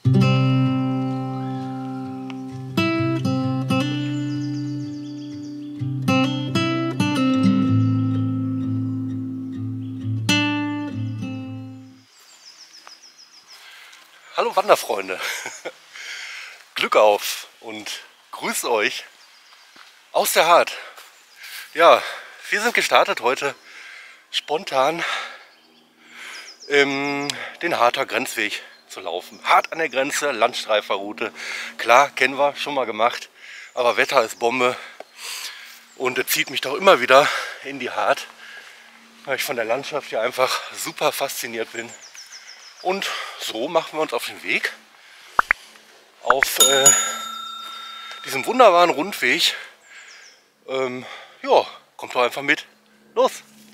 Hallo Wanderfreunde, Glück auf und grüßt euch aus der Hart. Ja, wir sind gestartet heute spontan den Harter Grenzweg zu laufen. Hart an der Grenze, Landstreiferroute. Klar, kennen wir, schon mal gemacht, aber Wetter ist Bombe und es zieht mich doch immer wieder in die Hart, weil ich von der Landschaft hier einfach super fasziniert bin. Und so machen wir uns auf den Weg auf diesem wunderbaren Rundweg. Ja, kommt doch einfach mit. Los!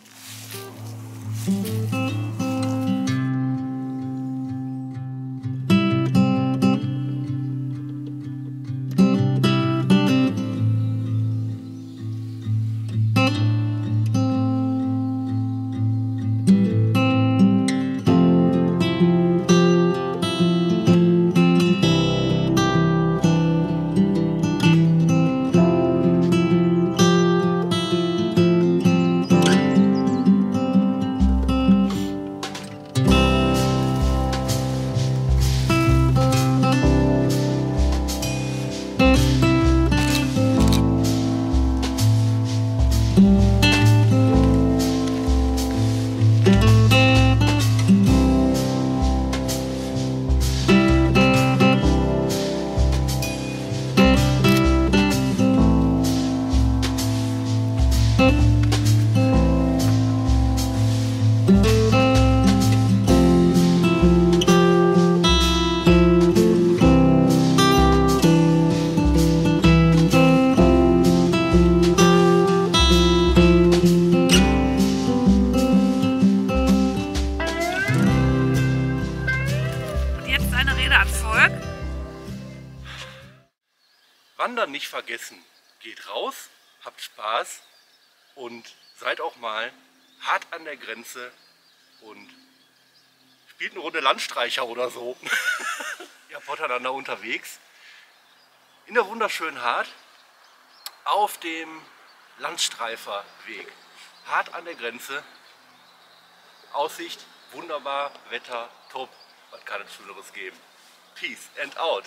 Wandern nicht vergessen. Geht raus, habt Spaß und seid auch mal hart an der Grenze und spielt eine Runde Landstreicher oder so. Ja, miteinander unterwegs. In der wunderschönen Hart auf dem Landstreiferweg. Hart an der Grenze. Aussicht wunderbar, Wetter top. Was kann es Schöneres geben? Peace and out.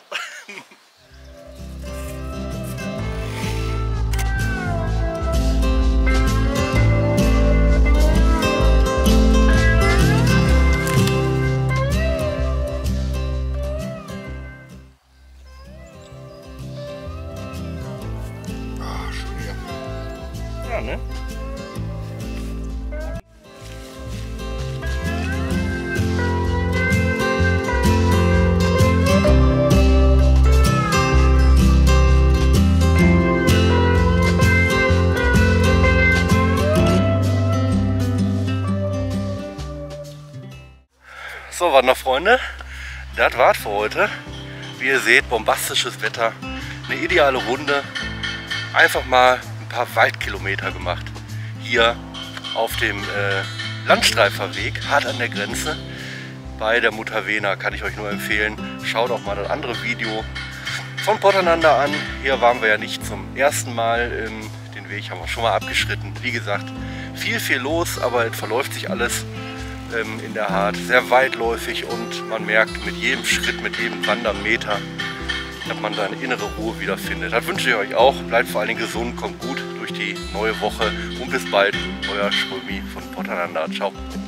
Ja, ne? So, Wanderfreunde, das war's für heute. Wie ihr seht, bombastisches Wetter, eine ideale Runde. Einfach mal ein paar Waldkilometer gemacht. Hier auf dem Landstreiferweg, hart an der Grenze. Bei der Mutter Wena kann ich euch nur empfehlen. Schaut auch mal das andere Video von Potternander an. Hier waren wir ja nicht zum ersten Mal. Den Weg haben wir schon mal abgeschritten. Wie gesagt, viel los, aber es verläuft sich alles in der Hart. Sehr weitläufig und man merkt mit jedem Schritt, mit jedem Wandermeter, dass man seine innere Ruhe wiederfindet. Das wünsche ich euch auch. Bleibt vor allen Dingen gesund, kommt gut durch die neue Woche und bis bald. Euer Schrömi von Potternander. Ciao.